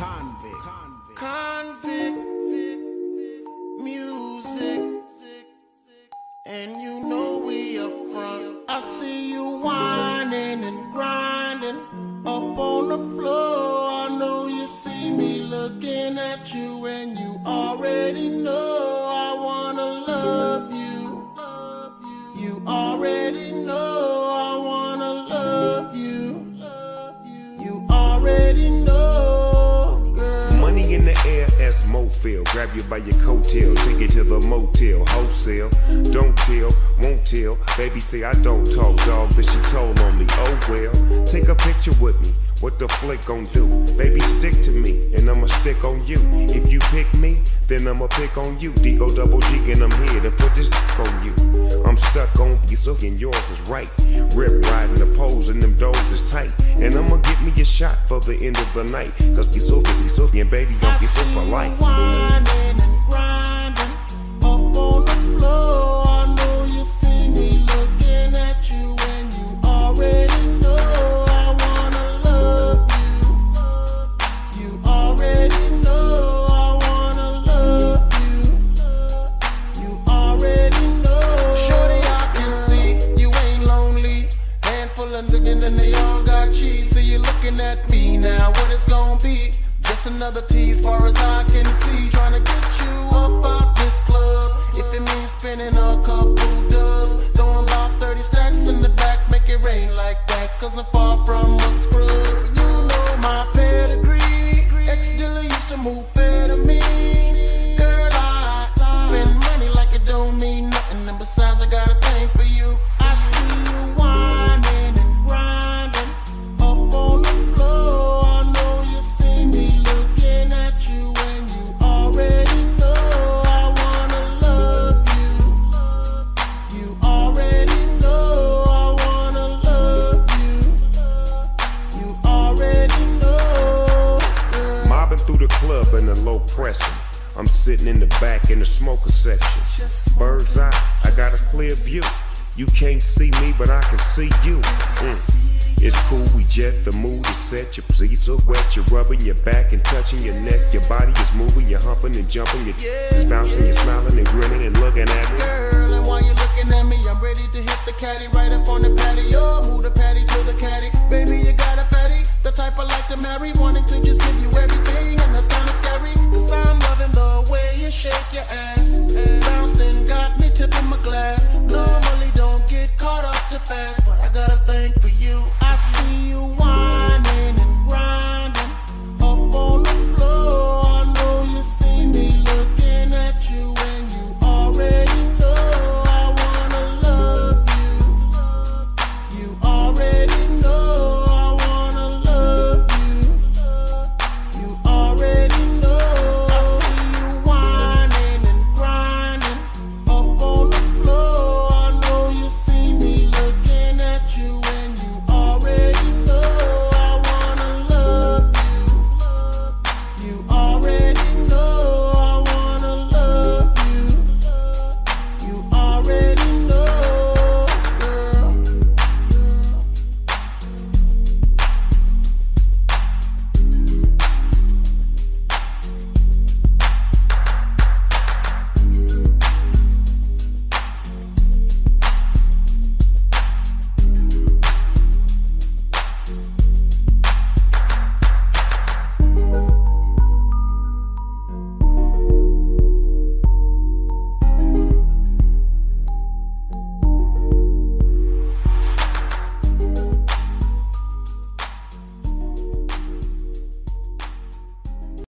Convict music, and you know we up front. I see you whining and grinding up on the floor. I know you see me looking at you, and you already know I wanna love you. You already know I wanna love you. You already know, girl. Money in the air as motel. Grab you by your coattail, take it to the motel, wholesale. Don't tell, won't tell. Baby say I don't talk, dog, but she told on me. Oh well, take a picture with me. What the flick gon' do? Baby, stick to me, and I'ma stick on you. If you pick me, then I'ma pick on you. D-O double G, and I'm here to put this on you. I'm stuck on you, so and yours is right. Rip riding the poles, and them doors is tight. And I'ma get me a shot for the end of the night. Cause be so, and baby, don't get so for life. Whining and grinding up on the floor. I know you see me looking at you, and you already know I wanna love you. You already know I wanna love you. You already know. Shorty, I can see you ain't lonely. Handful of niggas and they all got cheese. So you looking at me now, what it's gonna be? Just another tease far as I can see. Trying to get you up out this club. If it means spending a couple dubs, throwing about 30 stacks in the back, make it rain like that. Cause I'm far from a scrub. You know my pedigree. Ex-dealer used to move amphetamines. Girl, I spend money like it don't mean nothing. And besides, I got a thing for you. I see you whining and grinding up on the floor. I know you see me looking at you, and you already know I wanna love you. You already know I wanna love you. You already know, girl. Mobbing through the club in a low pressing. I'm sitting in the back in the smoker section. Bird's eye, I got a clear view. You can't see me, but I can see you. It's cool, we jet, the mood is set. Your pleats are wet, you're rubbing your back and touching your neck. Your body is moving, you're humping and jumping. You're bouncing, you're smiling and grinning and looking at me. Girl, and while you're looking at me, I'm ready to hit the caddy right up on the patio. Move the patty to the caddy. Baby, you got a fatty, the type I like to marry. Wanting to just give you everything, and that's kinda scary. Cause I'm loving the way you shake your ass.